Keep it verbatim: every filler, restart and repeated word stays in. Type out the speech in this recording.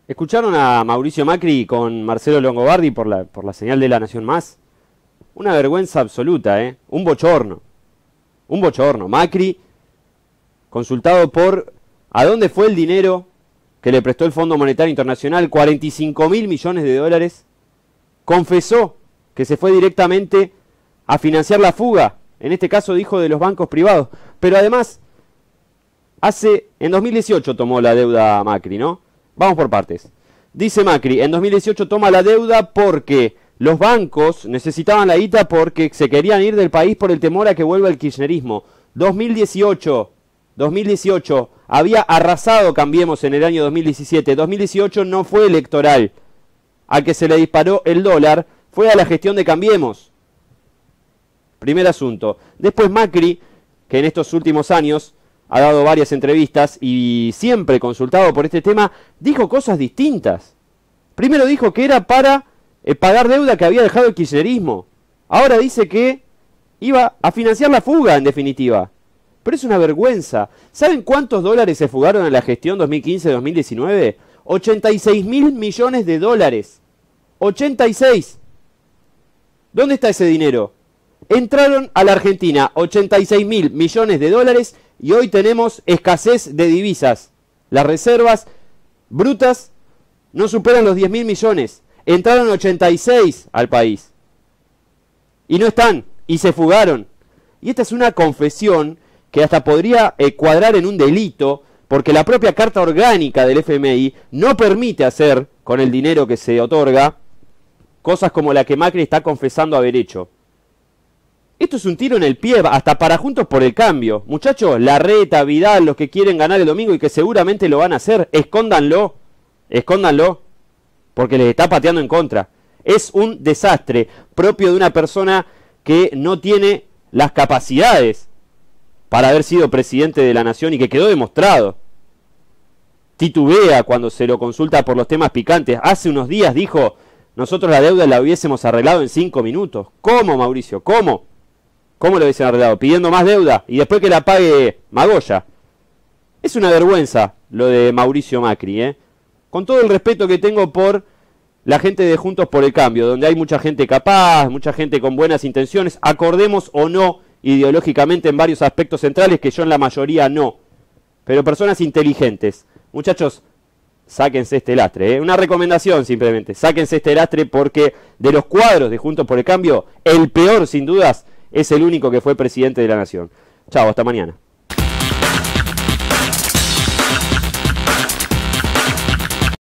¿Escucharon a Mauricio Macri con Marcelo Longobardi por la, por la señal de La Nación Más? Una vergüenza absoluta, ¿eh? Un bochorno. Un bochorno. Macri, consultado por ¿a dónde fue el dinero que le prestó el Fondo Monetario Internacional? cuarenta y cinco mil millones de dólares. Confesó que se fue directamente a financiar la fuga. En este caso dijo de los bancos privados. Pero además, hace en dos mil dieciocho tomó la deuda Macri, ¿no? Vamos por partes. Dice Macri, en dos mil dieciocho toma la deuda porque los bancos necesitaban la guita porque se querían ir del país por el temor a que vuelva el kirchnerismo. dos mil dieciocho, dos mil dieciocho, había arrasado Cambiemos en el año dos mil diecisiete. dos mil dieciocho no fue electoral. Al que se le disparó el dólar fue a la gestión de Cambiemos. Primer asunto. Después Macri, que en estos últimos años ha dado varias entrevistas y siempre consultado por este tema, dijo cosas distintas. Primero dijo que era para eh, pagar deuda que había dejado el kirchnerismo. Ahora dice que iba a financiar la fuga, en definitiva. Pero es una vergüenza. ¿Saben cuántos dólares se fugaron en la gestión dos mil quince dos mil diecinueve? ochenta y seis mil millones de dólares. ochenta y seis. ¿Dónde está ese dinero? Entraron a la Argentina ochenta y seis mil millones de dólares y hoy tenemos escasez de divisas. Las reservas brutas no superan los diez mil millones. Entraron ochenta y seis al país. Y no están, y se fugaron. Y esta es una confesión que hasta podría eh, cuadrar en un delito, porque la propia Carta Orgánica del F M I no permite hacer, con el dinero que se otorga, cosas como la que Macri está confesando haber hecho. Esto es un tiro en el pie, hasta para Juntos por el Cambio. Muchachos, Larreta, Vidal, los que quieren ganar el domingo y que seguramente lo van a hacer, escóndanlo, escóndanlo, porque les está pateando en contra. Es un desastre propio de una persona que no tiene las capacidades para haber sido presidente de la nación y que quedó demostrado. Titubea cuando se lo consulta por los temas picantes. Hace unos días dijo, nosotros la deuda la hubiésemos arreglado en cinco minutos. ¿Cómo, Mauricio? ¿Cómo? ¿Cómo lo hubiesen arreglado? Pidiendo más deuda y después que la pague Magoya. Es una vergüenza lo de Mauricio Macri, ¿eh? Con todo el respeto que tengo por la gente de Juntos por el Cambio, donde hay mucha gente capaz, mucha gente con buenas intenciones, acordemos o no ideológicamente en varios aspectos centrales, que yo en la mayoría no. Pero personas inteligentes. Muchachos, sáquense este lastre, ¿eh? Una recomendación simplemente, sáquense este lastre porque de los cuadros de Juntos por el Cambio, el peor sin dudas es el único que fue presidente de la nación. Chao, hasta mañana.